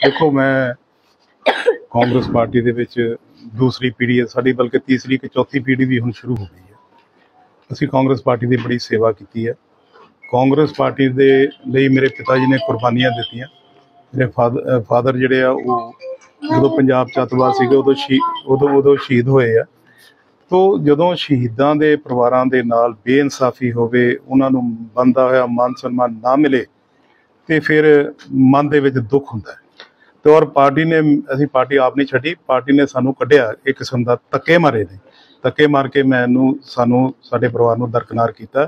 देखो मैं कांग्रेस पार्टी ਦੇ ਵਿੱਚ दूसरी पीढ़ी है साड़ी, बल्कि तीसरी कि चौथी पीढ़ी भी ਹੁਣ शुरू हो गई है। ਅਸੀਂ कांग्रेस पार्टी ਦੀ बड़ी सेवा की है। कांग्रेस पार्टी ਦੇ ਲਈ ਮੇਰੇ पिता जी ने कुर्बानियां ਦਿੱਤੀਆਂ। मेरे फादर ਜਿਹੜੇ ਆ ਉਹ ਜਦੋਂ ਪੰਜਾਬ ਚ ਅੱਤਵਾਦ ਸੀਗੇ ਉਦੋਂ ਸ਼ਹੀਦ ਹੋਏ ਆ। ਤੋ ਜਦੋਂ ਸ਼ਹੀਦਾਂ ਦੇ ਪਰਿਵਾਰਾਂ ਦੇ ਨਾਲ ਬੇਇਨਸਾਫੀ ਹੋਵੇ, ਉਹਨਾਂ ਨੂੰ ਬਣਦਾ ਹੋਇਆ ਮਾਨ ਸਨਮਾਨ ਨਾ ਮਿਲੇ ਤੇ ਫਿਰ ਮਨ ਦੇ ਵਿੱਚ ਦੁੱਖ ਹੁੰਦਾ ਹੈ। ਤੇ ਔਰ ਪਾਰਟੀ ਨੇ, ਅਸੀਂ ਪਾਰਟੀ ਆਪ ਨਹੀਂ ਛੱਡੀ, ਪਾਰਟੀ ਨੇ ਸਾਨੂੰ ਕੱਢਿਆ। ਇੱਕ ਕਿਸਮ ਦਾ ਧੱਕੇ ਮਾਰੇ ਨੇ, ਧੱਕੇ ਮਾਰ ਕੇ ਸਾਨੂੰ ਸਾਡੇ ਪਰਿਵਾਰ ਨੂੰ ਦਰਕਨਾਰ ਕੀਤਾ।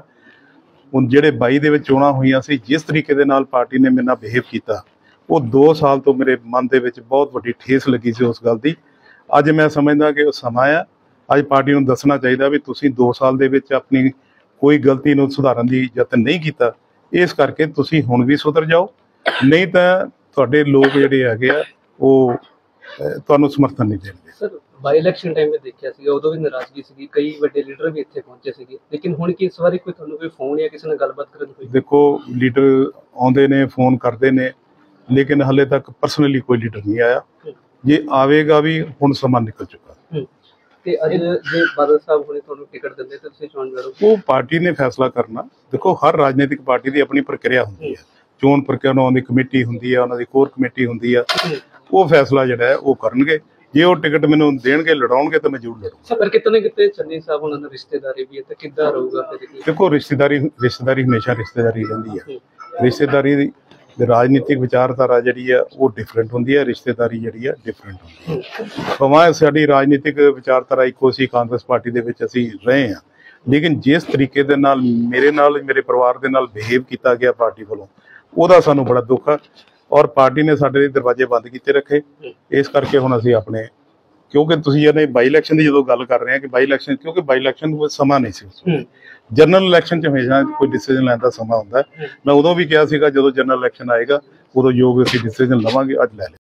ਹੁਣ ਜਿਹੜੇ 22 ਦੇ ਵਿੱਚ ਚੋਣਾਂ ਹੋਈਆਂ ਸੀ, ਜਿਸ ਤਰੀਕੇ ਦੇ ਨਾਲ ਪਾਰਟੀ ਨੇ ਮੇਰੇ ਨਾਲ ਬਿਹੇਵ ਕੀਤਾ, ਉਹ 2 ਸਾਲ ਤੋਂ ਮੇਰੇ ਮਨ ਦੇ ਵਿੱਚ ਬਹੁਤ ਵੱਡੀ ਠੇਸ ਲੱਗੀ ਸੀ ਉਸ ਗੱਲ ਦੀ। ਅੱਜ ਮੈਂ ਸਮਝਦਾ ਕਿ ਉਹ ਸਮਾਂ ਆ, ਅੱਜ ਪਾਰਟੀ ਨੂੰ ਦੱਸਣਾ ਚਾਹੀਦਾ ਵੀ ਤੁਸੀਂ 2 ਸਾਲ ਦੇ ਵਿੱਚ ਆਪਣੀ ਕੋਈ ਗਲਤੀ ਨੂੰ ਸੁਧਾਰਨ ਦੀ ਯਤਨ ਨਹੀਂ ਕੀਤਾ, ਇਸ ਕਰਕੇ ਤੁਸੀਂ ਹੁਣ ਵੀ ਸੁਧਰ ਜਾਓ, ਨਹੀਂ ਤਾਂ ਤੁਹਾਡੇ ਲੋਕ ਜਿਹੜੇ ਹੈਗੇ ਆ ਉਹ ਤੁਹਾਨੂੰ ਸਮਰਥਨ ਨਹੀਂ ਦੇਣਗੇ। ਸਰ, ਬਾਈ ਇਲੈਕਸ਼ਨ ਟਾਈਮ 'ਤੇ ਦੇਖਿਆ ਸੀਗਾ, ਉਦੋਂ ਵੀ ਨਾਰਾਜ਼ਗੀ ਸੀਗੀ, ਕਈ ਵੱਡੇ ਲੀਡਰ ਵੀ ਇੱਥੇ ਪਹੁੰਚੇ ਸੀਗੇ, ਲੇਕਿਨ ਹੁਣ ਕੀ ਇਸ ਵਾਰੀ ਤੁਹਾਨੂੰ ਕੋਈ ਫੋਨ ਜਾਂ ਕਿਸੇ ਨਾਲ ਗੱਲਬਾਤ ਕਰਨ ਹੋਈ? ਦੇਖੋ, ਲੀਡਰ ਆਉਂਦੇ ਨੇ, ਫੋਨ ਕਰਦੇ ਨੇ, ਲੇਕਿਨ ਹਾਲੇ ਤੱਕ ਪਰਸਨਲੀ ਕੋਈ ਲੀਡਰ ਨਹੀਂ ਆਇਆ। ਜੇ ਆਵੇਗਾ ਵੀ ਹੁਣ ਸਮਾਂ ਨਿਕਲ ਚੁੱਕਾ। ਤੇ ਅੱਜ ਜੇ ਬਾਦਲ ਸਾਹਿਬ ਹੁਣੇ ਤੁਹਾਨੂੰ ਟਿਕਟ ਦਿੰਦੇ ਤਾਂ ਤੁਸੀਂ ਚੋਣ ਲੜੋਗੇ? ਉਹ ਪਾਰਟੀ ਨੇ ਫੈਸਲਾ ਕਰਨਾ। ਦੇਖੋ, ਹਰ ਰਾਜਨੀਤਿਕ ਪਾਰਟੀ ਦੀ ਆਪਣੀ ਪ੍ਰਕਿਰਿਆ ਹੁੰਦੀ ਹੈ, ਚੋਣ ਪ੍ਰਕਿਰਿਆ ਨੂੰ ਦੀ ਕਮੇਟੀ ਹੁੰਦੀ ਹੈ, ਉਹਨਾਂ ਦੀ ਕੋਰ ਕਮੇਟੀ ਹੁੰਦੀ ਆ, ਉਹ ਫੈਸਲਾ ਜਿਹੜਾ ਹੈ ਉਹ ਕਰਨਗੇ। ਜੇ ਉਹ ਟਿਕਟ ਮੈਨੂੰ ਦੇਣਗੇ, ਲੜਾਉਣਗੇ ਤਾਂ ਮੈਂ ਜ਼ਰੂਰ ਲੜੂੰਗਾ। ਪਰ ਕਿਤੇ ਨਾ ਕਿਤੇ ਚੰਨੀ ਸਾਹਿਬ ਉਹਨਾਂ ਨਾਲ ਰਿਸ਼ਤੇਦਾਰੀ ਵੀ ਹੈ, ਤਾਂ ਕਿੱਦਾਂ ਰਹੂਗਾ ਫਿਰ? ਦੇਖੋ, ਰਿਸ਼ਤੇਦਾਰੀ ਹਮੇਸ਼ਾ ਰਿਸ਼ਤੇਦਾਰੀ ਰਹਿੰਦੀ ਹੈ। ਰਿਸ਼ਤੇਦਾਰੀ ਦੀ ਰਾਜਨੀਤਿਕ ਵਿਚਾਰਧਾਰਾ ਜਿਹੜੀ ਆ ਉਹ ਡਿਫਰੈਂਟ ਹੁੰਦੀ ਹੈ, ਰਿਸ਼ਤੇਦਾਰੀ ਜਿਹੜੀ ਆ ਡਿਫਰੈਂਟ ਹੁੰਦੀ ਹੈ। ਭਾਵੇਂ ਸਾਡੀ ਰਾਜਨੀਤਿਕ ਵਿਚਾਰਧਾਰਾ ਇੱਕੋ ਸੀ, ਕਾਂਗਰਸ ਪਾਰਟੀ ਦੇ ਵਿੱਚ ਅਸੀਂ ਰਹੇ ਹਾਂ, ਲੇਕਿਨ ਜਿਸ ਤਰੀਕੇ ਦੇ ਨਾਲ ਮੇਰੇ ਪਰਿਵਾਰ ਦੇ ਨਾਲ ਬਿਹੇਵ ਕੀਤਾ ਗਿਆ ਪਾਰਟੀ ਵੱਲੋਂ, ਉਹਦਾ ਸਾਨੂੰ ਬੜਾ ਦੁੱਖ ਆ। ਔਰ ਪਾਰਟੀ ਨੇ ਸਾਡੇ ਲਈ ਦਰਵਾਜ਼ੇ ਬੰਦ ਕੀਤੇ ਰੱਖੇ। ਇਸ ਕਰਕੇ ਹੁਣ ਅਸੀਂ ਆਪਣੇ, ਕਿਉਂਕਿ ਤੁਸੀਂ ਜਿਹੜੇ ਬਾਈ ਇਲੈਕਸ਼ਨ ਦੀ ਜਦੋਂ ਗੱਲ ਕਰ ਰਹੇ ਹਾਂ ਕਿ ਬਾਈ ਇਲੈਕਸ਼ਨ, ਕਿਉਂਕਿ ਬਾਈ ਇਲੈਕਸ਼ਨ ਵਿੱਚ ਸਮਾਂ ਨਹੀਂ ਸੀ। ਜਨਰਲ ਇਲੈਕਸ਼ਨ 'ਚ ਹਮੇਸ਼ਾ ਕੋਈ ਡਿਸੀਜਨ ਲੈਣ ਦਾ ਸਮਾਂ ਹੁੰਦਾ ਹੈ। ਮੈਂ ਉਦੋਂ ਵੀ ਕਿਹਾ ਸੀਗਾ ਜਦੋਂ ਜਨਰਲ ਇਲੈਕਸ਼ਨ ਆਏਗਾ ਉਦੋਂ ਯੋਗ ਅਸੀਂ ਡਿਸੀਜਨ ਲਵਾਂਗੇ, ਅੱਜ ਲੈ ਲਿਆ।